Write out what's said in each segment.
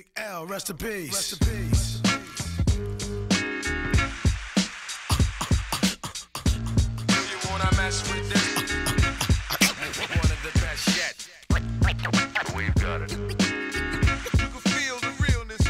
Big L, rest in peace. Rest in peace. You wanna mess with this? One of the best yet. We've got it. You can feel the realness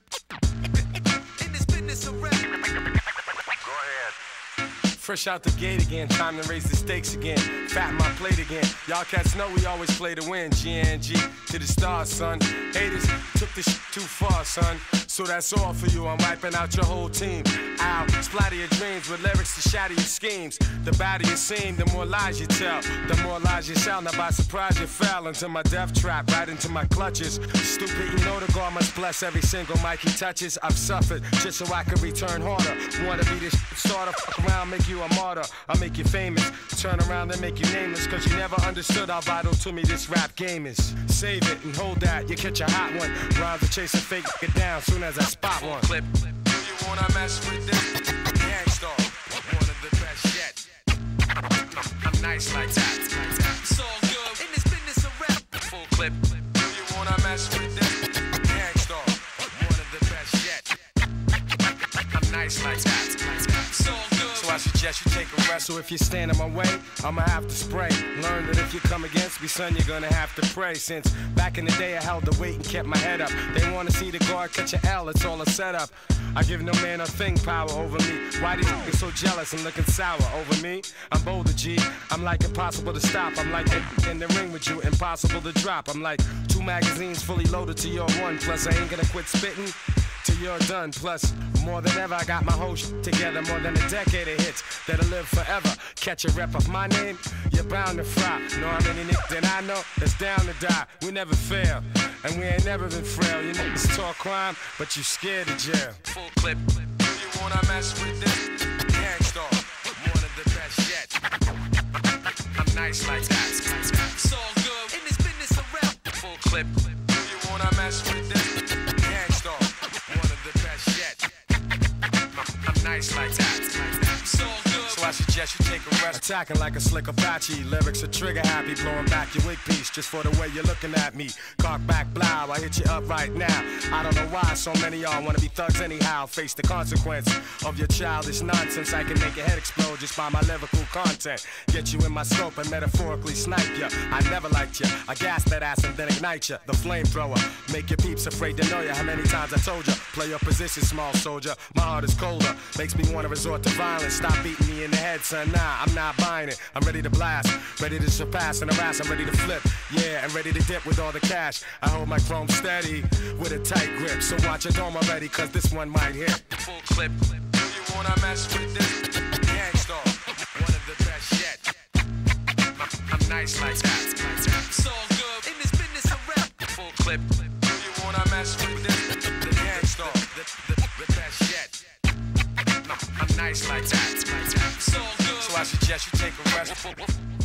in this business of rap. Go ahead. Fresh out the gate again, time to raise the stakes again. Fat my plate again. Y'all cats know we always play to win. GNG to the stars, son. Haters took this too far, son. So that's all for you. I'm wiping out your whole team. Ow, splatter your dreams with lyrics to shatter your schemes. The badder you seem, the more lies you tell. The more lies you sell. Now by surprise you fell into my death trap, right into my clutches. Stupid, you know the God must bless every single mic he touches. I've suffered just so I can return harder. Wanna be this starter, fuck around, make you a martyr. I'll make you famous. Turn around and make you nameless. Cause you never understood how vital to me this rap game is. Save it and hold that, you catch a hot one. Rhymes are chasing fake, get down soon as I spot one. Clip. Do you wanna mess with this? Gangstar, one of the best yet. I'm nice like that. It's all good in this business of rap. Full clip. Do you wanna mess with this? Gangstar, one of the best yet. I'm nice like that. It's all good. So I suggest you take a rest. So if you stand in my way, I'ma have to spray. Learn that if you come against me, son, you're gonna have to pray. Since back in the day I held the weight and kept my head up. They wanna see the guard catch an L, it's all a setup. I give no man a thing power over me. Why these niggas so jealous and looking sour over me? I'm bolder, G. I'm like impossible to stop. I'm like in the ring with you, impossible to drop. I'm like 2 magazines fully loaded to your 1. Plus I ain't gonna quit spitting till you're done. Plus, more than ever, I got my whole shit together. More than a decade of hits that'll live forever. Catch a rep of my name, you're bound to fry. Know how many niggas that I know that's down to die. We never fail, and we ain't never been frail. You niggas talk crime, but you scared of jail. Full clip. Do you wanna mess with this? Gangstar, one of the best yet. I'm nice like that. It's all good in this business of rap. Full clip. Do you wanna mess with this? Gangstar, one of the best yet. I'm nice like that. It's all good. So I suggest you take a rest. Attacking like a slick Apache. Lyrics are trigger happy. Blowing back your wig piece just for the way you're looking at me. Cock back, blow. I hit you up right now. I don't know why so many y'all wanna be thugs anyhow. Face the consequence of your childish nonsense. I can make your head explode just by my lyrical content. Get you in my scope and metaphorically snipe ya. I never liked ya. I gas that ass and then ignite ya. The flamethrower. Make your peeps afraid to know ya. How many times I told ya? Play your position, small soldier. My heart is colder. Makes me wanna resort to violence. Stop beating me in the head, son. Nah, I'm not buying it. I'm ready to blast. Ready to surpass and harass. I'm ready to flip. Yeah, and ready to dip with all the cash. I hold my chrome steady with a tight grip. So watch your dome already, cause this one might hit. Full clip. Do you wanna mess with this? Gangstar, one of the best yet. I'm nice like that. It's all good in this business of rap. Full clip. Do you wanna mess with this? The Gangstar, the best yet. I'm nice like that. It's all good. So I suggest you take a rest.